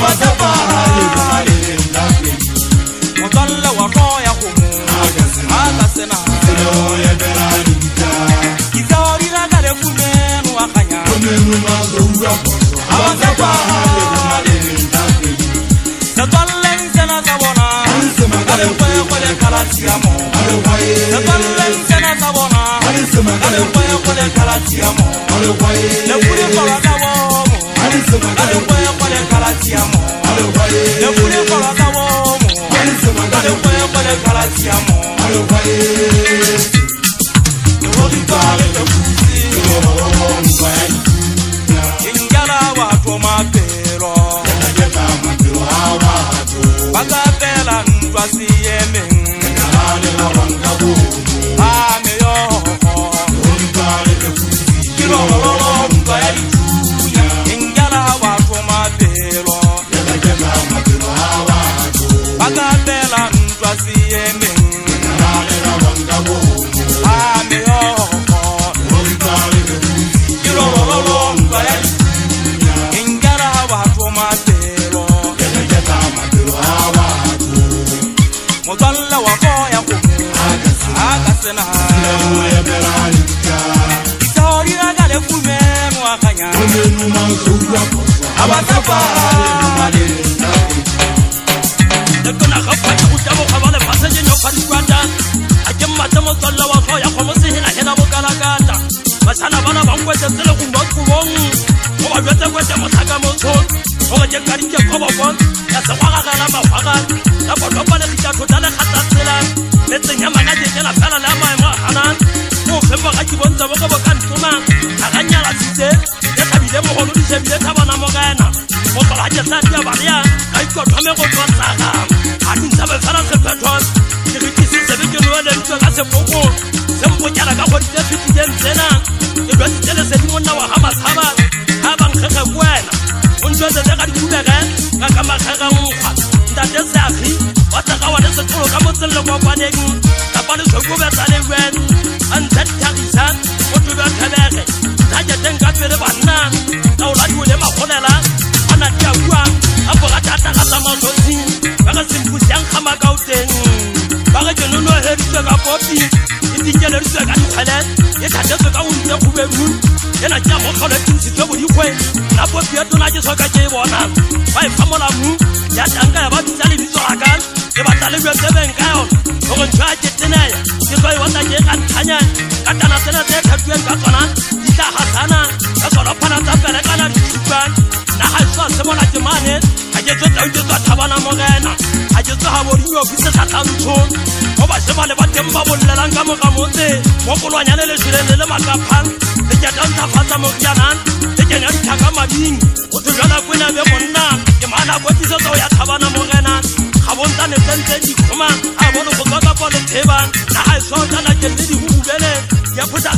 Motalla wa koya kumu Aga sena Izori ragale kumenu wakanya Awasapa Natwallen sena sabona Gale kwaya kwale kalatiamo Natwallen sena sabona Gale kwaya kwale kalatiamo Lekure kola sabomo Gale kwaya kwale kalatiamo Lekure kola sabomo Gale kwaya kwale kalatiamo Olitale de kusi Ingala watu mapero Bakapela ntwasi yemen Ameyo Kilololo mkwaya Ingala watu mapero Bakapela ntwasi yemen Motalla wa koya kumu Aga sena Izori ragale kumenu wakanya Awasapa Dekona khapata kutabo khabale pasaje nyokari kwata Ajemma tamo tolla wa koya kumu sihina hena bokalakata Masana bana bangwete sele kumbakubongu Oba bete kwete motaka monson Oba jekari ke kobokon Ya sewaka gala mawaka La kodopa le kita totale khatatsela Letse nyama ga jela fela la maemo hanan Mo femba ga kibonza boka bokan tuma Aganya la tse ya tabile mo holo di sebile tabana mo gaena Mo tla ja tsa dia balia ga iko thome go tsaka Ati tsabe fela se petron Ke kisi se be ke no le ntwa ka se poko Sempo nyala ka go di fiti den tsena Ke ba tsele se di monna wa ha masaba Ha bang khege buena Unjo de ga di kubega ka ka makhaga nkwa Ntate Safi wataka wa se tolo ka motselle kwa kwaneng ka pa le soko ba tsale wen anta tagisa o to ba thabege ta ja teng ka pele banna ka o la di le magolela ana tya kwa a bo ga tata ga tsa masosi ba ga simpu jang khama ka o teng ba ga jeno no he tsa ka popi e dinjele tsa ka tshale e ta tsa ka o ntse go be mu ena tya mo khole tsi tsa bo di kwe na popi a tona ke soka ke bona ba e famola mu ya tanga ya ba tsale bitso akan ke batla le betse benkayo go ntwa ke tsenela ke tlo iwata ke ka thanya ka tana tsena tse thatueng ka tsona di tla hasana ka tsona phana tsa pele kana di tsupan na ha tswa se bona ke mane a ke tswa tau ke tswa thabana mo gena a ke tswa ha bo di office tsa tantso go ba se ba le ba temba bollelang ka mo ka motse mo kolwanya le shirele le makaphan le ke tanta fatsa mo kyanan le ke nya thaka mading o tshwana kwena be monna ke mana go tisa tso ya thabana mo gena Abonta ne tente di koma abono go ka pole teba na ha so tana ke di bubele ya puta